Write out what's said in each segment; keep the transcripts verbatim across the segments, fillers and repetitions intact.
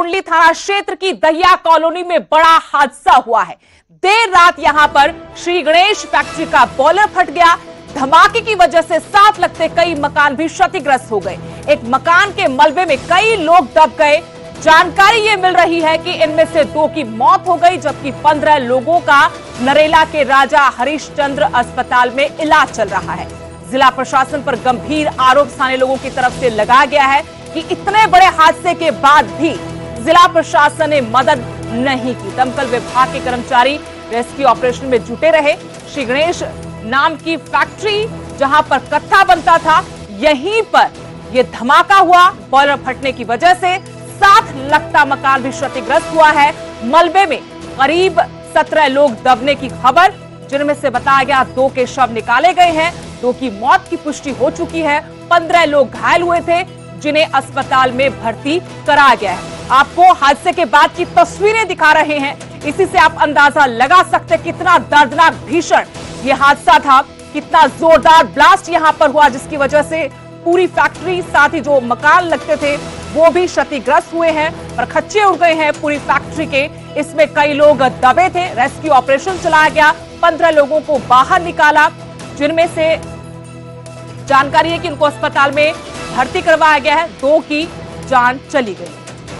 कुंडली थाना क्षेत्र की दहिया कॉलोनी में बड़ा हादसा हुआ है। देर रात यहां पर श्री गणेश फैक्ट्री का बॉयलर फट गया। धमाके की वजह से साथ लगते कई मकान भी क्षतिग्रस्त हो गए। एक मकान के मलबे में कई लोग दब गए। जानकारी ये मिल रही है कि इनमें से दो की मौत हो गई, जबकि पंद्रह लोगों का नरेला के राजा हरिश्चंद्र अस्पताल में इलाज चल रहा है। जिला प्रशासन पर गंभीर आरोप स्थानीय लोगों की तरफ से लगाया गया है कि इतने बड़े हादसे के बाद भी जिला प्रशासन ने मदद नहीं की। दमकल विभाग के कर्मचारी रेस्क्यू ऑपरेशन में जुटे रहे। श्री गणेश नाम की फैक्ट्री जहां पर कत्था बनता था, यहीं पर यह धमाका हुआ। बॉयलर फटने की वजह से साथ लगता मकान भी क्षतिग्रस्त हुआ है। मलबे में करीब सत्रह लोग दबने की खबर, जिनमें से बताया गया दो के शव निकाले गए हैं। दो की मौत की पुष्टि हो चुकी है। पंद्रह लोग घायल हुए थे, जिन्हें अस्पताल में भर्ती कराया गया है। आपको हादसे के बाद की तस्वीरें दिखा रहे हैं। इसी से आप अंदाजा लगा सकते कितना दर्दनाक भीषण ये हादसा था, कितना जोरदार ब्लास्ट यहां पर हुआ, जिसकी वजह से पूरी फैक्ट्री साथ ही जो मकान लगते थे वो भी क्षतिग्रस्त हुए हैं और खच्चे उड़ गए हैं पूरी फैक्ट्री के। इसमें कई लोग दबे थे। रेस्क्यू ऑपरेशन चलाया गया। पंद्रह लोगों को बाहर निकाला, जिनमें से जानकारी है कि उनको अस्पताल में भर्ती करवाया गया है। दो की जान चली गई।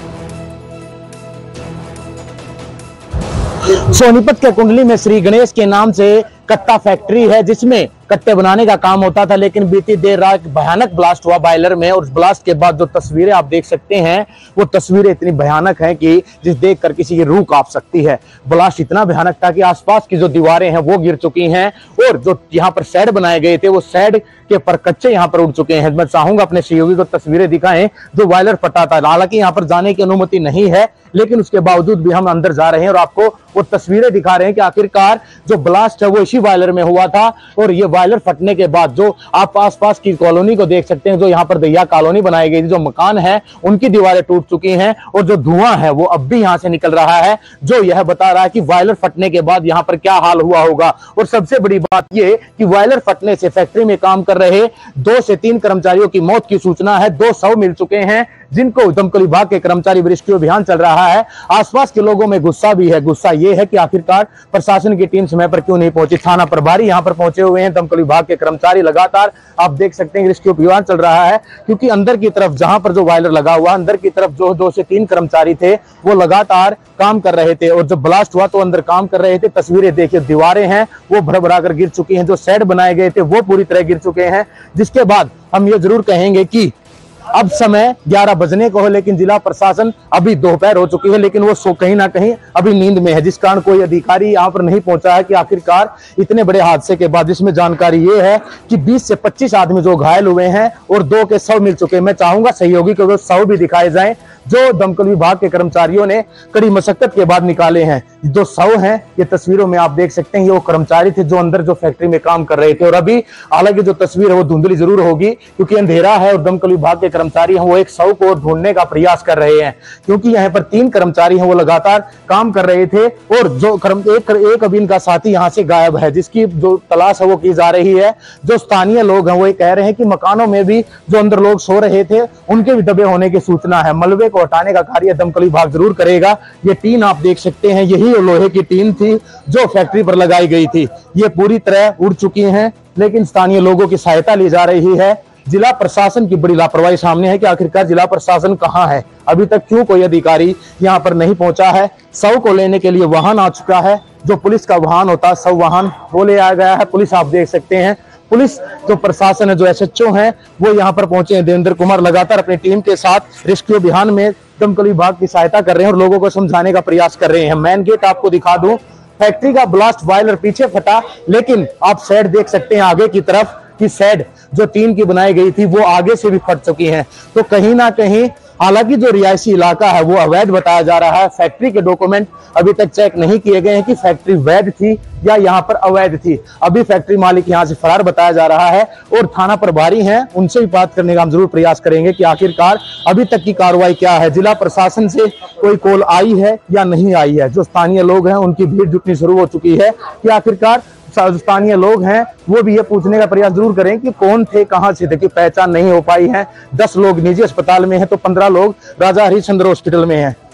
सोनीपत के कुंडली में श्री गणेश के नाम से कट्टा फैक्ट्री है, जिसमें कट्टे बनाने का काम होता था। लेकिन बीती देर रात भयानक ब्लास्ट हुआ बॉयलर में, और उस ब्लास्ट के बाद जो तस्वीरें आप देख सकते हैं वो तस्वीरें इतनी भयानक हैं कि जिस देखकर किसी की रूह कांप सकती है। ब्लास्ट इतना भयानक था कि आसपास की जो दीवारें हैं वो गिर चुकी हैं, और जो यहाँ पर शेड बनाए गए थे वो शेड के परकच्चे यहाँ पर उड़ चुके हैं। मैं चाहूंगा अपने सहयोगी को तस्वीरें दिखाएं जो बॉयलर फटा था। हालांकि यहाँ पर जाने की अनुमति नहीं है, लेकिन उसके बावजूद भी हम अंदर जा रहे हैं और आपको वो तस्वीरें दिखा रहे हैं कि आखिरकार जो ब्लास्ट है वो इसी बॉयलर में हुआ था। और ये बॉयलर फटने के बाद जो आप आसपास की कॉलोनी को देख सकते हैं, जो यहाँ पर दहिया कॉलोनी बनाई गई थी, जो मकान है उनकी दीवारें टूट चुकी हैं, और जो धुआं है वो अब भी यहाँ से निकल रहा है, जो यह बता रहा है कि बॉयलर फटने के बाद यहाँ पर क्या हाल हुआ होगा। और सबसे बड़ी बात यह कि बॉयलर फटने से फैक्ट्री में काम कर रहे दो से तीन कर्मचारियों की मौत की सूचना है। दो शव मिल चुके हैं, जिनको दमकल विभाग के कर्मचारी रेस्क्यू अभियान चल रहा है। आसपास के लोगों में गुस्सा भी है। गुस्सा यह है कि आखिरकार प्रशासन की टीम समय पर क्यों नहीं पहुंची। थाना प्रभारी यहां पर पहुंचे हुए हैं, दमकल विभाग के कर्मचारी लगातार आप देख सकते हैं रेस्क्यू अभियान चल रहा है, क्योंकि अंदर की तरफ जहां पर जो बॉयलर लगा हुआ, अंदर की तरफ जो दो से तीन कर्मचारी थे वो लगातार काम कर रहे थे, और जब ब्लास्ट हुआ तो अंदर काम कर रहे थे। तस्वीरें देखिए, दीवारें हैं वो भर-भरा कर गिर चुकी हैं, जो शेड बनाए गए थे वो पूरी तरह गिर चुके हैं। जिसके बाद हम ये जरूर कहेंगे कि अब समय ग्यारह बजने को है, लेकिन जिला प्रशासन अभी दोपहर हो चुकी है, लेकिन वो सो कहीं ना कहीं अभी नींद में है, जिस कारण कोई अधिकारी यहाँ पर नहीं पहुंचा है कि आखिरकार इतने बड़े हादसे के बाद। जिसमें जानकारी ये है कि बीस से पच्चीस आदमी जो घायल हुए हैं और दो के शव मिल चुके हैं। मैं चाहूंगा सहयोगी को शव भी दिखाए जाएं, जो दमकल विभाग के कर्मचारियों ने कड़ी मशक्कत के बाद निकाले हैं। जो शव हैं ये तस्वीरों में आप देख सकते हैं, ये वो कर्मचारी थे जो अंदर जो फैक्ट्री में काम कर रहे थे। और अभी हालांकि जो तस्वीर है वो धुंधली जरूर होगी, क्योंकि अंधेरा है, और दमकल विभाग के कर्मचारी हैं वो एक शव को ढूंढने का प्रयास कर रहे हैं, क्योंकि यहाँ पर तीन कर्मचारी हैं वो लगातार काम कर रहे थे, और जो कर्म एक, एक अभी इनका साथी यहाँ से गायब है, जिसकी जो तलाश है वो की जा रही है। जो स्थानीय लोग हैं वो कह रहे हैं कि मकानों में भी जो अंदर लोग सो रहे थे उनके भी दबे होने की सूचना है। मलबे को हटाने का कार्य दमकल विभाग जरूर करेगा। ये टीन आप देख सकते हैं, यही लोहे की टीन थी जो फैक्ट्री पर लगाई गई थी। ये पूरी तरह उड़ चुकी हैं, लेकिन स्थानीय लोगों की सहायता ली जा रही है। जिला प्रशासन की बड़ी लापरवाही सामने है कि आखिरकार जिला प्रशासन कहां है, अभी तक क्यों कोई अधिकारी यहां पर नहीं पहुंचा है। शव को लेने के लिए वाहन आ चुका है, जो पुलिस का वाहन होता है, शव वाहन वो ले आया गया है। पुलिस आप देख सकते हैं, पुलिस जो प्रशासन है, जो एस एच ओ हैं वो यहाँ पर पहुंचे हैं। देवेंद्र कुमार लगातार अपनी टीम के साथ रेस्क्यू अभियान में दमकल विभाग की सहायता कर रहे हैं और लोगों को समझाने का प्रयास कर रहे हैं। मेन गेट आपको दिखा दूं, फैक्ट्री का ब्लास्ट बॉयलर पीछे फटा, लेकिन आप शेड देख सकते हैं आगे की तरफ की शेड जो टीन की बनाई गई थी वो आगे से भी फट चुकी हैं। तो कहीं ना कहीं हालांकि जो रिहायशी इलाका है वो अवैध बताया जा रहा है। फैक्ट्री के डॉक्यूमेंट अभी तक चेक नहीं किए गए हैं कि फैक्ट्री वैध थी या यहाँ पर अवैध थी। अभी फैक्ट्री मालिक यहाँ से फरार बताया जा रहा है, और थाना प्रभारी हैं उनसे भी बात करने का हम जरूर प्रयास करेंगे कि आखिरकार अभी तक की कार्रवाई क्या है। जिला प्रशासन से कोई कॉल आई है या नहीं आई है। जो स्थानीय लोग हैं उनकी भीड़ जुटनी शुरू हो चुकी है कि आखिरकार स्थानीय लोग हैं वो भी ये पूछने का प्रयास जरूर करें कि कौन थे, कहां से थे, कि पहचान नहीं हो पाई है। दस लोग निजी अस्पताल में हैं तो पंद्रह लोग राजा हरिश्चंद्र हॉस्पिटल में हैं।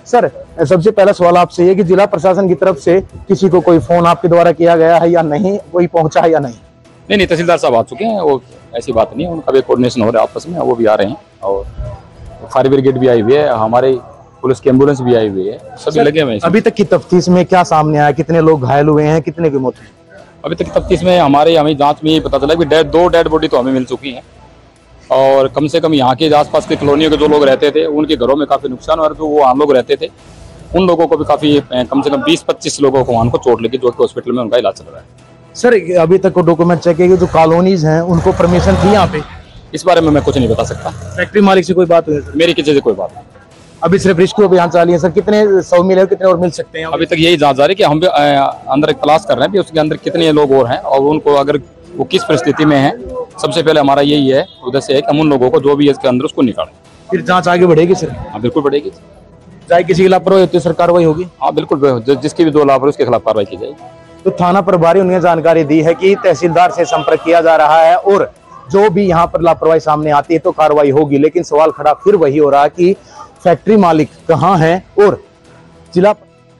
सर, सबसे पहला सवाल आपसे ये कि जिला प्रशासन की तरफ से किसी को कोई फोन आपके द्वारा किया गया है या नहीं, कोई पहुंचा है या नहीं? नहीं नहीं, तहसीलदार साहब आ चुके हैं, वो ऐसी बात नहीं है, उनका भी कोऑर्डिनेशन हो रहा है आपस में, वो भी आ रहे हैं और फायर ब्रिगेड भी आई हुई है, हमारे पुलिस की एम्बुलेंस भी आई हुई है, सभी लगे हुए हैं। अभी तक की तफ्तीश में क्या सामने आया, कितने लोग घायल हुए हैं, कितने की मौत हुई? अभी तक की तफ्तीश में हमारे हमें जांच में ये पता चला कि डेड दो डेड बॉडी तो हमें मिल चुकी हैं और कम से कम यहाँ के आसपास के कॉलोनियों के जो लोग रहते थे उनके घरों में काफी नुकसान हुआ, जो वो आम लोग रहते थे उन लोगों को भी काफी कम से कम बीस पच्चीस लोगों को वहां को चोट लगी, जो कि हॉस्पिटल में उनका इलाज चल रहा है। सर, अभी तक को डॉक्यूमेंट चेक किए, जो कॉलोनीज हैं उनको परमिशन थी यहाँ पे? इस बारे में मैं कुछ नहीं बता सकता। फैक्ट्री मालिक से कोई बात हुई? मेरी किसी से कोई बात नहीं। अभी सिर्फ रेस्क्यू अभियान चालू है सर, कितने सौ मिले, कितने और मिल सकते हैं? अभी तक यही जांच जारी कि हम भी अंदर तलाश कर रहे हैं कि उसके अंदर कितने लोग और हैं और उनको अगर वो किस परिस्थिति में है, सबसे पहले हमारा यही है उद्देश्य है कि हम उन लोगों को जो भी है इसके अंदर उसको निकालें। फिर जांच आगे बढ़ेगी सर? हाँ बिल्कुल बढ़ेगी। चाहे किसी की लापरवाही होती है सर, कार्रवाई होगी? हाँ बिल्कुल, जिसकी भी दो लापरवाही उसके खिलाफ कार्रवाई की जाएगी। तो थाना प्रभारी उन्हें जानकारी दी है कि तहसीलदार से संपर्क किया जा रहा है और जो भी यहाँ पर लापरवाही सामने आती है तो कार्रवाई होगी, लेकिन सवाल खड़ा फिर वही हो रहा है कि फैक्ट्री मालिक कहाँ है और जिला।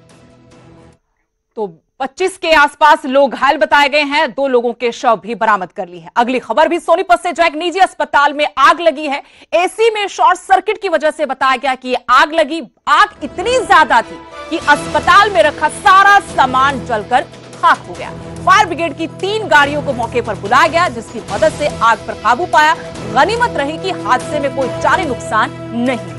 तो पच्चीस के आसपास लोग घायल बताए गए हैं, दो लोगों के शव भी बरामद कर ली है। अगली खबर भी सोनीपत से, जहां एक निजी अस्पताल में आग लगी है। एसी में शॉर्ट सर्किट की वजह से बताया गया कि आग लगी। आग इतनी ज्यादा थी कि अस्पताल में रखा सारा सामान जलकर खाक हो गया। फायर ब्रिगेड की तीन गाड़ियों को मौके पर बुलाया गया, जिसकी मदद से आग पर काबू पाया। गनीमत रही कि हादसे में कोई जानी नुकसान नहीं हुआ।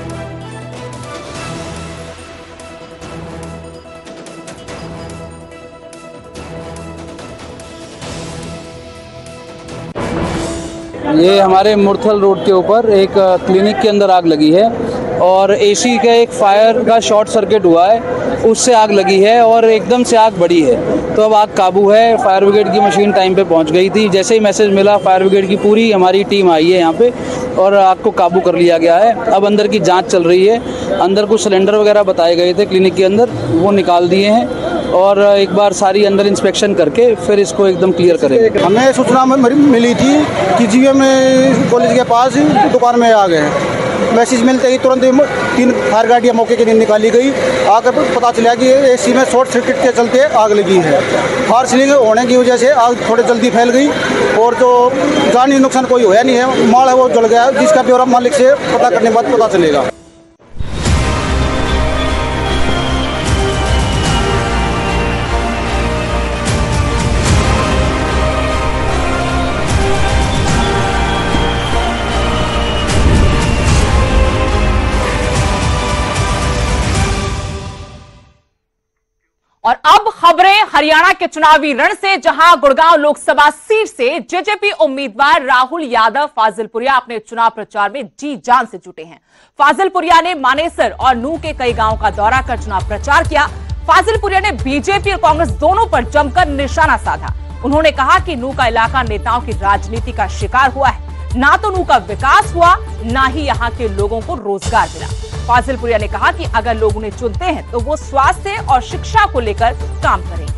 ये हमारे मुरथल रोड के ऊपर एक क्लिनिक के अंदर आग लगी है और एसी का एक फायर का शॉर्ट सर्किट हुआ है, उससे आग लगी है और एकदम से आग बढ़ी है। तो अब आग काबू है। फायर ब्रिगेड की मशीन टाइम पे पहुंच गई थी। जैसे ही मैसेज मिला, फायर ब्रिगेड की पूरी हमारी टीम आई है यहाँ पे और आग को काबू कर लिया गया है। अब अंदर की जांच चल रही है। अंदर कुछ सिलेंडर वगैरह बताए गए थे क्लिनिक के अंदर, वो निकाल दिए हैं और एक बार सारी अंदर इंस्पेक्शन करके फिर इसको एकदम क्लियर करेंगे। हमें सूचना मिली थी कि जीएम कॉलेज के पास दुकान में आ गए। मैसेज मिलते ही तुरंत तीन फायर गाड़ियाँ मौके के लिए निकाली गई। आकर पता चला कि एसी में शॉर्ट सर्किट के चलते आग लगी है। फायर सीलिंग होने की वजह से आग थोड़ी जल्दी फैल गई और जो जानी नुकसान कोई हुआ नहीं है। माल है वो जल गया, जिसका ब्यौरा मालिक से पता करने के बाद पता चलेगा। और अब खबरें हरियाणा के चुनावी रण से, जहां गुड़गांव लोकसभा सीट से जेजेपी उम्मीदवार राहुल यादव फाजिलपुरिया अपने चुनाव प्रचार में जी जान से जुटे हैं। फाजिलपुरिया ने मानेसर और नूह के कई गांवों का दौरा कर चुनाव प्रचार किया। फाजिलपुरिया ने बीजेपी और कांग्रेस दोनों पर जमकर निशाना साधा। उन्होंने कहा कि नूह का इलाका नेताओं की राजनीति का शिकार हुआ है। ना तो नूह का विकास हुआ, ना ही यहाँ के लोगों को रोजगार मिला। फाजिलपुरिया ने कहा कि अगर लोग उन्हें चुनते हैं तो वो स्वास्थ्य और शिक्षा को लेकर काम करेंगे।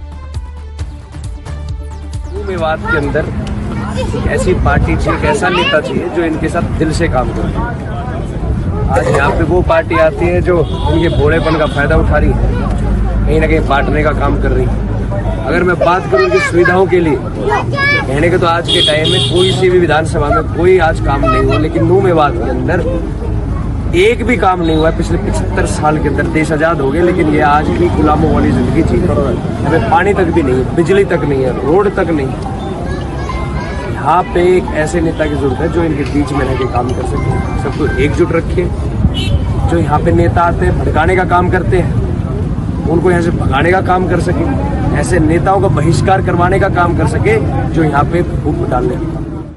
मेवात के अंदर एक ऐसी पार्टी चाहिए, एक ऐसा नेता चाहिए जो इनके साथ दिल से काम करे। आज यहाँ पे वो पार्टी आती है जो इनके भोलेपन का फायदा उठा रही है, कहीं ना कहीं बांटने का काम कर रही है। अगर मैं बात करूँ कि सुविधाओं के लिए कहने के तो आज के टाइम में कोई सी भी विधानसभा में कोई आज काम नहीं हुआ, लेकिन नूह मेवात के अंदर एक भी काम नहीं हुआ। पिछले पचहत्तर साल के अंदर देश आजाद हो गए, लेकिन ये आज भी गुलामों वाली जिंदगी जी रहे हैं। हमें पानी तक भी नहीं है, बिजली तक नहीं है, रोड तक नहीं है। यहाँ पे एक ऐसे नेता की जरूरत है जो इनके बीच में रह के काम कर सके, सबको एकजुट रखे। जो यहाँ पे नेता आते हैं भड़काने का काम करते हैं, उनको यहाँ से भगाने का काम कर सके। ऐसे नेताओं का बहिष्कार करवाने का काम कर सके जो यहाँ पे फूट डालने का।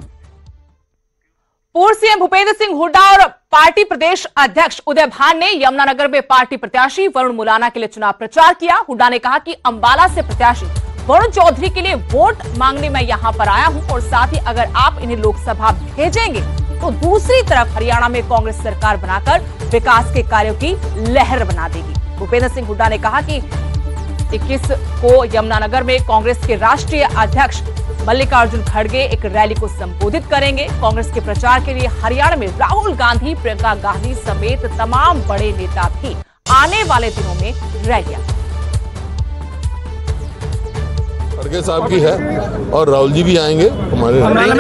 पूर्व सीएम भूपेंद्र सिंह हुड्डा और पार्टी प्रदेश अध्यक्ष उदय भान ने यमुनानगर में पार्टी प्रत्याशी वरुण मुलाना के लिए चुनाव प्रचार किया। हुड्डा ने कहा कि अंबाला से प्रत्याशी वरुण चौधरी के लिए वोट मांगने मैं यहां पर आया हूं और साथ ही अगर आप इन्हें लोकसभा भेजेंगे तो दूसरी तरफ हरियाणा में कांग्रेस सरकार बनाकर विकास के कार्यों की लहर बना देगी। भूपेंद्र सिंह हुड्डा ने कहा कि इक्कीस को यमुनानगर में कांग्रेस के राष्ट्रीय अध्यक्ष मल्लिकार्जुन खड़गे एक रैली को संबोधित करेंगे। कांग्रेस के प्रचार के लिए हरियाणा में राहुल गांधी, प्रियंका गांधी समेत तमाम बड़े नेता भी आने वाले दिनों में रैलियां। खड़गे साहब की है और राहुल जी भी आएंगे हमारे। अम्बाला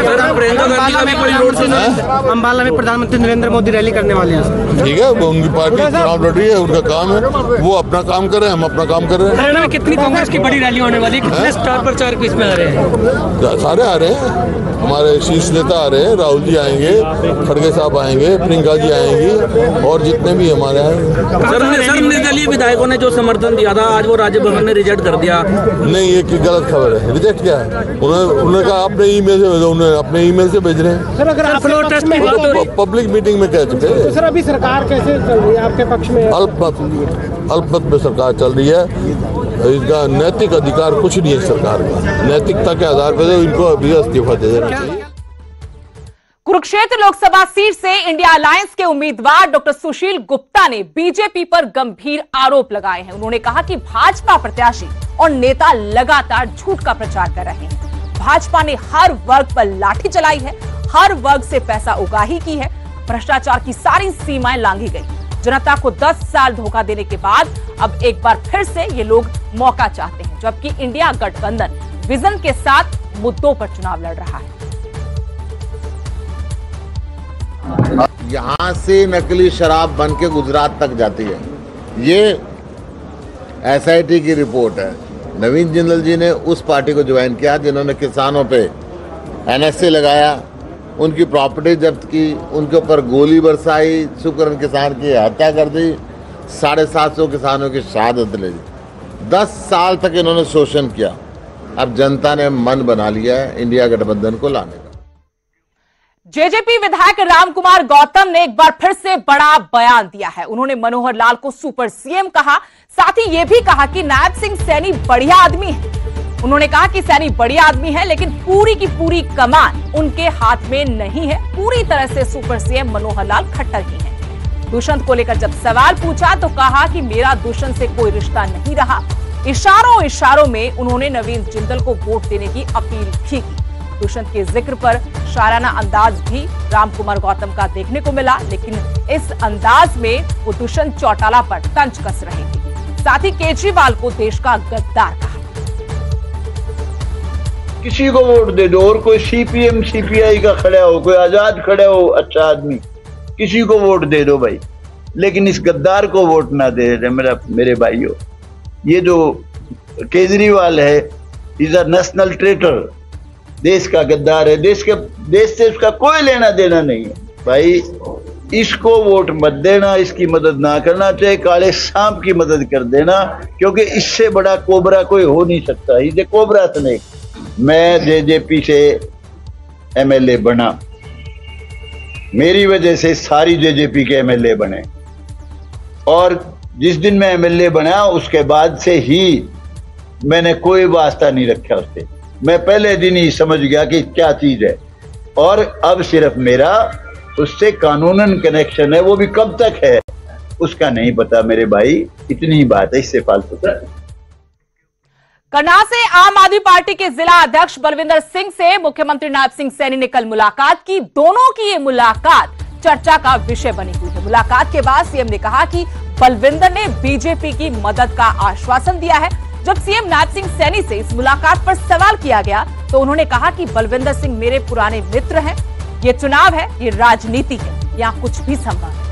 में प्रधानमंत्री नरेंद्र मोदी रैली करने वाले हैं। ठीक है, वो उनकी पार्टी चुनाव लड़ रही है, उनका काम है, वो अपना काम कर रहे हैं, हम अपना काम कर रहे हैं। हरियाणा में कितनी कांग्रेस की बड़ी रैली होने वाली है? कितने स्टार प्रचारक इसमें आ रहे हैं? सारे आ रहे हैं, हमारे शीर्ष नेता आ रहे हैं, राहुल जी आएंगे, खड़गे साहब आएंगे, प्रियंका जी आएंगी और जितने भी हमारे आएंगे। निर्दलीय विधायकों ने जो समर्थन दिया था, आज वो राज्य भवन ने रिजेक्ट कर दिया। नहीं, ये गलत खबर है। रिजेक्ट क्या है? उन्होंने उन्होंने कहा अपने ईमेल से भेजो, उन्होंने अपने ईमेल से भेज रहे हैं। सर, अगर आप टेस्ट में बात हो रही है, पब्लिक मीटिंग में कह चुके हैं। तो सर अभी सरकार कैसे चल रही है आपके पक्ष में? अल्पमत अल्पमत में सरकार चल रही है। इसका नैतिक अधिकार कुछ नहीं है सरकार का। नैतिकता के आधार पर इनको अभी इस्तीफा दे देना चाहिए। कुरुक्षेत्र लोकसभा सीट से इंडिया अलायंस के उम्मीदवार डॉक्टर सुशील गुप्ता ने बीजेपी पर गंभीर आरोप लगाए हैं। उन्होंने कहा कि भाजपा प्रत्याशी और नेता लगातार झूठ का प्रचार कर रहे हैं। भाजपा ने हर वर्ग पर लाठी चलाई है, हर वर्ग से पैसा उगाही की है, भ्रष्टाचार की सारी सीमाएं लांघी गई। जनता को दस साल धोखा देने के बाद अब एक बार फिर से ये लोग मौका चाहते हैं, जबकि इंडिया गठबंधन विजन के साथ मुद्दों पर चुनाव लड़ रहा है। यहाँ से नकली शराब बन के गुजरात तक जाती है। ये एस आई टी की रिपोर्ट है। नवीन जिंदल जी ने उस पार्टी को ज्वाइन किया जिन्होंने किसानों पे एन एस ए लगाया, उनकी प्रॉपर्टी जब्त की, उनके ऊपर गोली बरसाई, सुकरण किसान की हत्या कर दी, साढ़े सात सौ किसानों की शहादत ले दी। दस साल तक इन्होंने शोषण किया। अब जनता ने मन बना लिया है इंडिया गठबंधन को लाने का। जेजेपी विधायक रामकुमार गौतम ने एक बार फिर से बड़ा बयान दिया है। उन्होंने मनोहर लाल को सुपर सीएम कहा, साथ ही यह भी कहा कि नायब सिंह सैनी बढ़िया आदमी है। उन्होंने कहा कि सैनी बढ़िया आदमी है, लेकिन पूरी की पूरी कमान उनके हाथ में नहीं है। पूरी तरह से सुपर सीएम मनोहर लाल खट्टर ही हैं। दुष्यंत को लेकर जब सवाल पूछा तो कहा कि मेरा दुष्यंत से कोई रिश्ता नहीं रहा। इशारों इशारों में उन्होंने नवीन जिंदल को वोट देने की अपील भी की। दुष्यंत के जिक्र पर शाराना अंदाज भी रामकुमार गौतम का देखने को मिला, लेकिन इस अंदाज में वो दुष्यंत चौटाला पर तंज कस रहे थे। साथ ही केजरीवाल को देश का गद्दार कहा। किसी को वोट दे दो, और कोई सीपीएम सीपीआई का खड़ा हो, कोई आजाद खड़ा हो, अच्छा आदमी, किसी को वोट दे दो भाई, लेकिन इस गद्दार को वोट ना दे रहे मेरा मेरे भाइयों। ये जो केजरीवाल है, इज अ नेशनल ट्रेटर, देश का गद्दार है। देश के देश से उसका कोई लेना देना नहीं है भाई। इसको वोट मत देना, इसकी मदद ना करना, चाहे काले सांप की मदद कर देना, क्योंकि इससे बड़ा कोबरा कोई हो नहीं सकता। इसे कोबरा स्नेक। मैं जेजेपी से एमएलए बना, मेरी वजह से सारी जेजेपी के एमएलए बने, और जिस दिन मैं एमएलए बना उसके बाद से ही मैंने कोई वास्ता नहीं रखा उससे। मैं पहले दिन ही समझ गया कि क्या चीज है, और अब सिर्फ मेरा उससे कानूनन कनेक्शन है। वो भी कब तक है उसका नहीं पता मेरे भाई। इतनी ही बात है, इससे फालतू। करनाल से आम आदमी पार्टी के जिला अध्यक्ष बलविंदर सिंह से मुख्यमंत्री नायब सिंह सैनी ने कल मुलाकात की। दोनों की ये मुलाकात चर्चा का विषय बनी हुई है। मुलाकात के बाद सीएम ने कहा कि बलविंदर ने बीजेपी की मदद का आश्वासन दिया है। जब सीएम नायब सिंह सैनी से इस मुलाकात पर सवाल किया गया तो उन्होंने कहा कि बलविंदर सिंह मेरे पुराने मित्र हैं। ये चुनाव है, ये राजनीति है, यहाँ कुछ भी संभव है।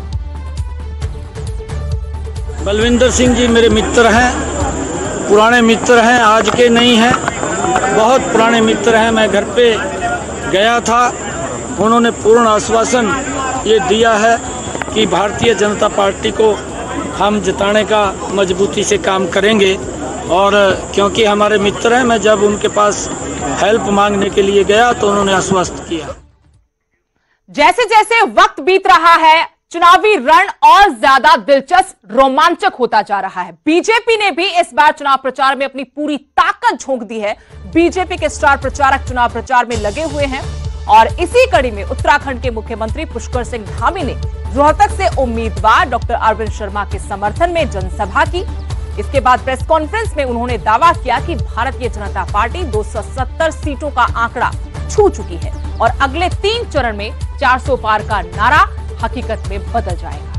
बलविंदर सिंह जी मेरे मित्र हैं, पुराने मित्र हैं, आज के नहीं हैं, बहुत पुराने मित्र हैं। मैं घर पे गया था, उन्होंने पूर्ण आश्वासन ये दिया है कि भारतीय जनता पार्टी को हम जिताने का मजबूती से काम करेंगे। और क्योंकि हमारे मित्र हैं, मैं जब उनके पास हेल्प मांगने के लिए गया तो उन्होंने आश्वस्त किया। जैसे जैसे वक्त बीत रहा है, चुनावी रण और ज्यादा दिलचस्प, रोमांचक होता जा रहा है। बीजेपी ने भी इस बार चुनाव प्रचार में अपनी पूरी ताकत झोंक दी है। बीजेपी के स्टार प्रचारक चुनाव प्रचार में लगे हुए हैं और इसी कड़ी में उत्तराखंड के मुख्यमंत्री पुष्कर सिंह धामी ने रोहतक से उम्मीदवार डॉक्टर अरविंद शर्मा के समर्थन में जनसभा की। इसके बाद प्रेस कॉन्फ्रेंस में उन्होंने दावा किया कि भारतीय जनता पार्टी दो सौ सत्तर सीटों का आंकड़ा छू चुकी है और अगले तीन चरण में चार सौ पार का नारा हकीकत में बदल जाएगा।